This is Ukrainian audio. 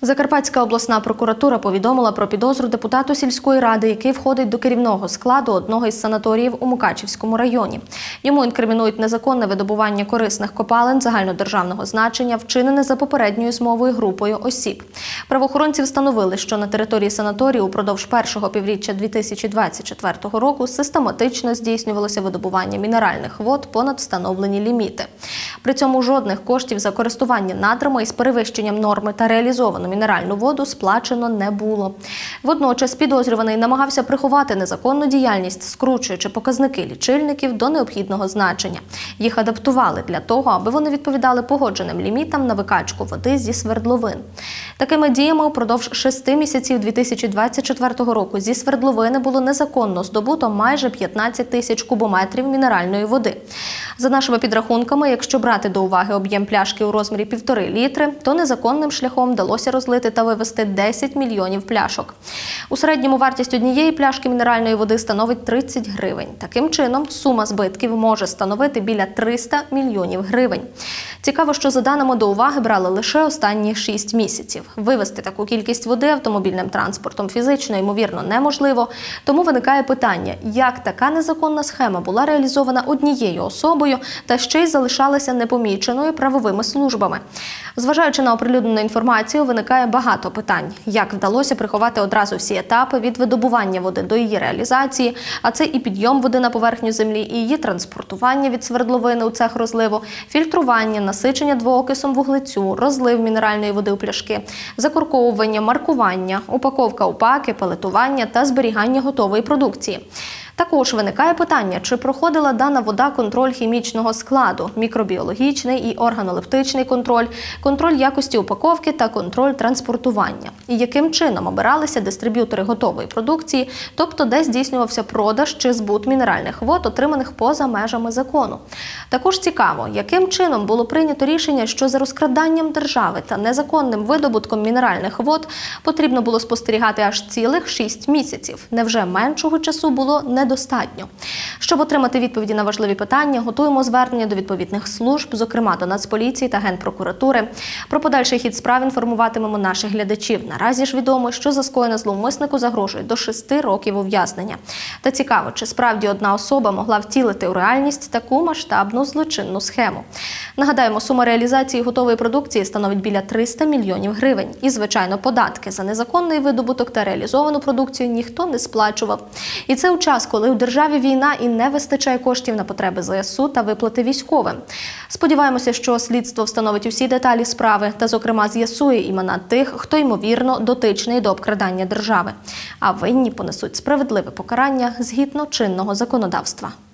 Закарпатська обласна прокуратура повідомила про підозру депутату сільської ради, який входить до керівного складу одного із санаторіїв у Мукачівському районі. Йому інкримінують незаконне видобування корисних копалин загальнодержавного значення, вчинене за попередньою змовою групою осіб. Правоохоронці встановили, що на території санаторію упродовж першого півріччя 2024 року систематично здійснювалося видобування мінеральних вод понад встановлені ліміти. При цьому жодних коштів за користування надрами із перевищенням норми та реалізовану мінеральну воду сплачено не було. Водночас підозрюваний намагався приховати незаконну діяльність, скручуючи показники лічильників до необхідного значення. Їх адаптували для того, аби вони відповідали погодженим лімітам на викачку води зі свердловин. Такими діями упродовж 6 місяців 2024 року зі свердловини було незаконно здобуто майже 15 тисяч кубометрів мінеральної води. За нашими підрахунками, якщо брати до уваги об'єм пляшки у розмірі 1,5 літри, то незаконним шляхом вдалося розлити та вивезти 10 мільйонів пляшок. У середньому вартість однієї пляшки мінеральної води становить 30 гривень. Таким чином, сума збитків може становити біля 300 мільйонів гривень. Цікаво, що за даними до уваги брали лише останні 6 місяців. Вивезти таку кількість води автомобільним транспортом фізично, ймовірно, неможливо. Тому виникає питання, як така незаконна схема була реалізована однією особою та ще й залишалася непоміченою правовими службами. Зважаючи на оприлюднену інформацію, виникає багато питань. Як вдалося приховати одразу всі етапи від видобування води до її реалізації, а це і підйом води на поверхню землі, і її транспортування від свердловини у цех розливу, фільтрування, насичення двоокисом вуглецю, розлив мінеральної води у пляшки, закорковування, маркування, упаковка у паки, палетування та зберігання готової продукції. Також виникає питання, чи проходила дана вода контроль хімічного складу, мікробіологічний і органолептичний контроль, контроль якості упаковки та контроль транспортування. І яким чином обиралися дистриб'ютори готової продукції, тобто де здійснювався продаж чи збут мінеральних вод, отриманих поза межами закону. Також цікаво, яким чином було прийнято рішення, що за розкраданням держави та незаконним видобутком мінеральних вод потрібно було спостерігати аж цілих 6 місяців. Невже меншого часу було недостатньо? Щоб отримати відповіді на важливі питання, готуємо звернення до відповідних служб, зокрема до Нацполіції та Генпрокуратури. Про подальший хід справ інформуватимемо наших глядачів. Наразі ж відомо, що за скоєне зловмиснику загрожує до 6 років ув'язнення. Та цікаво, чи справді одна особа могла втілити у реальність таку масштабну злочинну схему. Нагадаємо, сума реалізації готової продукції становить біля 300 мільйонів гривень. І, звичайно, податки за незаконний видобуток та реалізовану продукцію ніхто не сплачував. І це у час, коли у державі війна і не вистачає коштів на потреби ЗСУ та виплати військовим. Сподіваємося, що слідство встановить усі деталі справи та, зокрема, з'ясує імена тих, хто, ймовірно, дотичний до обкрадання держави. А винні понесуть справедливе покарання згідно чинного законодавства.